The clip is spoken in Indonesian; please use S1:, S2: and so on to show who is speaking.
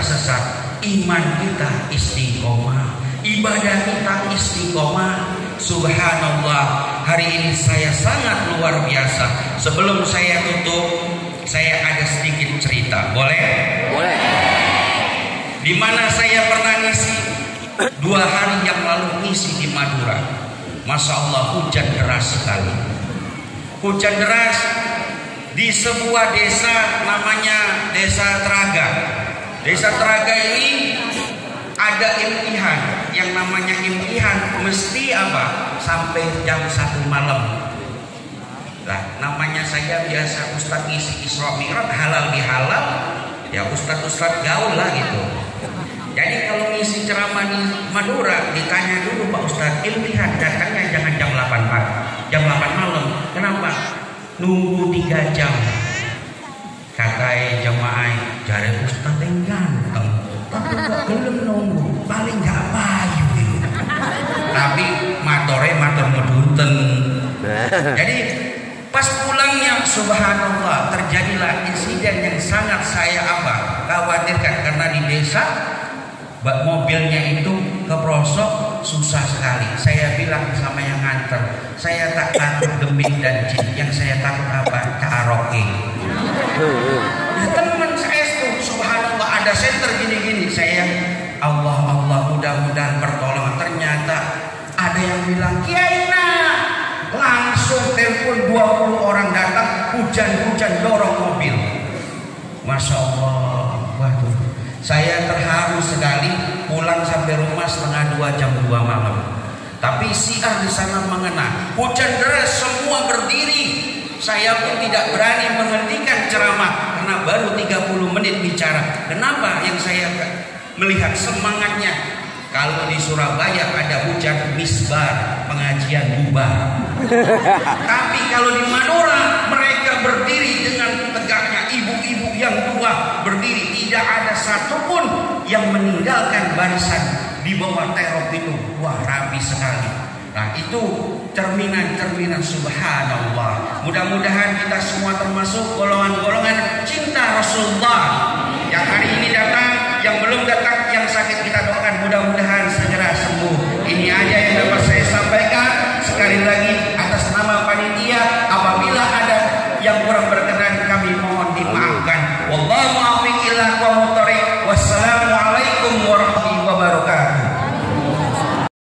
S1: tersesat, iman kita istiqomah, ibadah kita istiqomah. Subhanallah, hari ini saya sangat luar biasa. Sebelum saya tutup, saya ada sedikit cerita, boleh?
S2: Boleh.
S1: Di mana saya pernah ngisi 2 hari yang lalu ngisi di Madura. Masya Allah, hujan deras sekali. Hujan deras di sebuah desa namanya Desa Teraga. Desa Teraga ini ada imtihan, yang namanya imtihan mesti apa? Sampai jam 1 malam. Nah, namanya saya biasa Ustadz ngisi Isra Mi'raj, halal bihalal, ya Ustadz gaul lah gitu. Jadi kalau ngisi ceramah di Madura, ditanya dulu Pak Ustadz, imtihan datangnya jangan jam 8 pagi, jam 8 malam. Kenapa? Nunggu 3 jam. Katai jemaah, jare Ustadz yang ganteng, tapi gak gelem nunggu, paling gak payu gitu. Tapi matore matur mudunten. Jadi pas pulangnya, subhanallah, terjadilah insiden yang sangat saya khawatirkan, karena di desa mobilnya itu keprosok, susah sekali. Saya bilang sama yang nganter, saya tak takut geming dan jin, yang saya takut apa? Karaoke. Ya, teman saya itu subhanallah ada senter gini-gini, saya Allah mudah-mudahan pertolongan. Ternyata ada yang bilang, Kiai langsung telepon 20 orang datang, hujan-hujan dorong mobil. Masya Allah, waduh, saya terharu sekali. Pulang sampai rumah setengah 2, jam 2 malam. Tapi siar di sana mengena, hujan deras, semua berdiri. Saya pun tidak berani menghentikan ceramah karena baru 30 menit bicara. Kenapa? Yang saya melihat semangatnya. Kalau di Surabaya ada hujan misbar, pengajian bubar. Tapi kalau di Madura mereka berdiri dengan tegaknya, ibu-ibu yang tua berdiri, tidak ada satupun yang meninggalkan barisan di bawah terop itu. Wah, rapi sekali. Nah, itu cerminan-cerminan subhanallah. Mudah-mudahan kita semua termasuk golongan-golongan cinta Rasulullah yang hari ini datang, yang belum datang, yang sakit kita doakan mudah-mudahan segera sembuh. Ini aja yang dapat saya sampaikan. Sekali lagi